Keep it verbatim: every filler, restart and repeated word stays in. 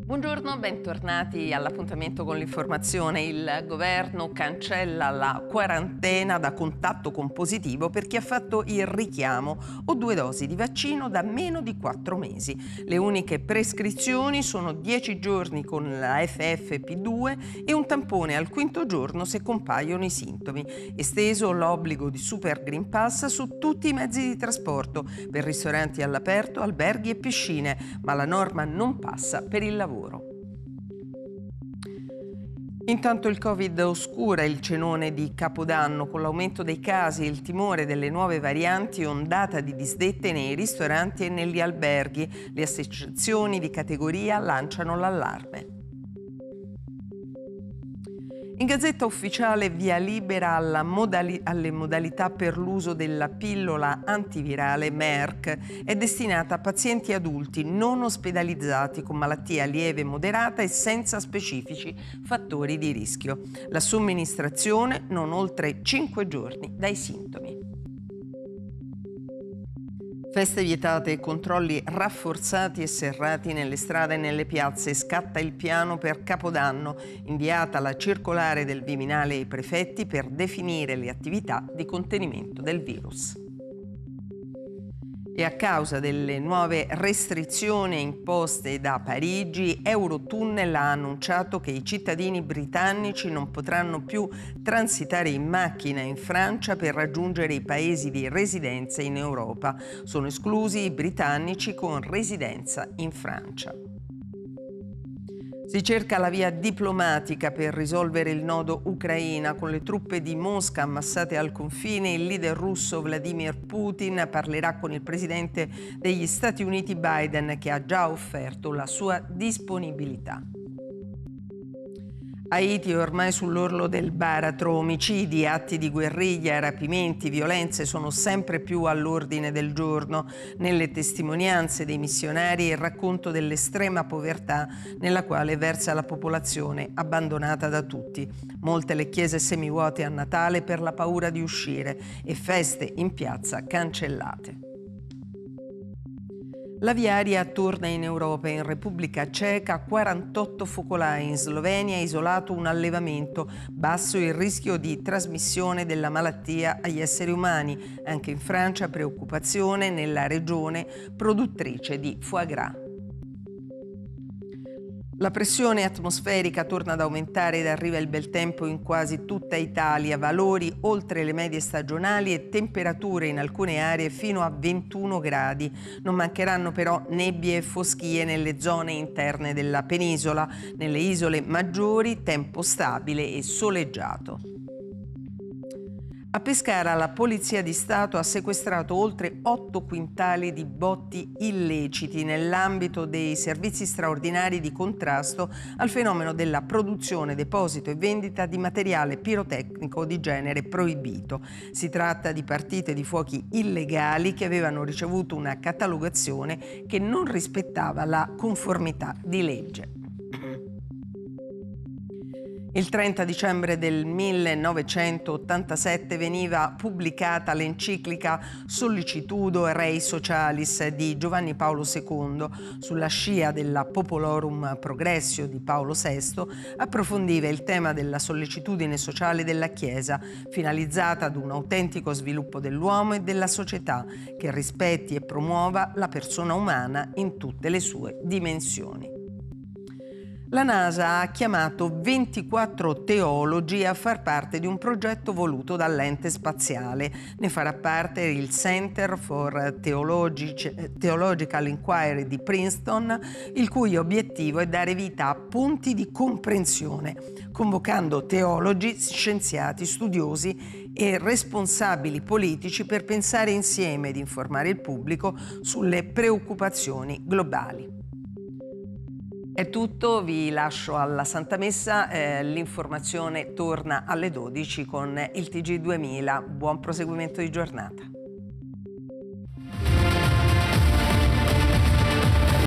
Buongiorno, bentornati all'appuntamento con l'informazione. Il governo cancella la quarantena da contatto con positivo per chi ha fatto il richiamo o due dosi di vaccino da meno di quattro mesi. Le uniche prescrizioni sono dieci giorni con la F F P due e un tampone al quinto giorno se compaiono i sintomi. Esteso l'obbligo di Super Green Pass su tutti i mezzi di trasporto, per ristoranti all'aperto, alberghi e piscine, ma la norma non passa per il lavoro. Intanto il Covid oscura il cenone di Capodanno, con l'aumento dei casi e il timore delle nuove varianti, ondata di disdette nei ristoranti e negli alberghi. Le associazioni di categoria lanciano l'allarme. In Gazzetta Ufficiale via libera alla modali- alle modalità per l'uso della pillola antivirale Merck. È destinata a pazienti adulti non ospedalizzati con malattia lieve, moderata e senza specifici fattori di rischio. La somministrazione non oltre cinque giorni dai sintomi. Feste vietate e controlli rafforzati e serrati nelle strade e nelle piazze. Scatta il piano per Capodanno, inviata la circolare del Viminale ai prefetti per definire le attività di contenimento del virus. E a causa delle nuove restrizioni imposte da Parigi, Eurotunnel ha annunciato che i cittadini britannici non potranno più transitare in macchina in Francia per raggiungere i paesi di residenza in Europa. Sono esclusi i britannici con residenza in Francia. Si cerca la via diplomatica per risolvere il nodo Ucraina. Con le truppe di Mosca ammassate al confine, il leader russo Vladimir Putin parlerà con il presidente degli Stati Uniti Biden, che ha già offerto la sua disponibilità. Haiti è ormai sull'orlo del baratro. Omicidi, atti di guerriglia, rapimenti, violenze sono sempre più all'ordine del giorno. Nelle testimonianze dei missionari il racconto dell'estrema povertà nella quale versa la popolazione abbandonata da tutti. Molte le chiese semivuote a Natale per la paura di uscire e feste in piazza cancellate. La viaria torna in Europa. In Repubblica Ceca quarantotto focolai, in Slovenia è isolato un allevamento, basso il rischio di trasmissione della malattia agli esseri umani. Anche in Francia preoccupazione nella regione produttrice di foie gras. La pressione atmosferica torna ad aumentare ed arriva il bel tempo in quasi tutta Italia, valori oltre le medie stagionali e temperature in alcune aree fino a ventuno gradi. Non mancheranno però nebbie e foschie nelle zone interne della penisola. Nelle isole maggiori tempo stabile e soleggiato. A Pescara la Polizia di Stato ha sequestrato oltre otto quintali di botti illeciti nell'ambito dei servizi straordinari di contrasto al fenomeno della produzione, deposito e vendita di materiale pirotecnico di genere proibito. Si tratta di partite di fuochi illegali che avevano ricevuto una catalogazione che non rispettava la conformità di legge. Il trenta dicembre del millenovecentottantasette veniva pubblicata l'enciclica Sollicitudo Rei Socialis di Giovanni Paolo secondo. Sulla scia della Popolorum Progressio di Paolo sesto approfondiva il tema della sollecitudine sociale della Chiesa, finalizzata ad un autentico sviluppo dell'uomo e della società che rispetti e promuova la persona umana in tutte le sue dimensioni. La NASA ha chiamato ventiquattro teologi a far parte di un progetto voluto dall'ente spaziale. Ne farà parte il Center for Theologic- Theological Inquiry di Princeton, il cui obiettivo è dare vita a ponti di comprensione, convocando teologi, scienziati, studiosi e responsabili politici per pensare insieme ed informare il pubblico sulle preoccupazioni globali. È tutto, vi lascio alla Santa Messa, eh, l'informazione torna alle dodici con il T G duemila. Buon proseguimento di giornata.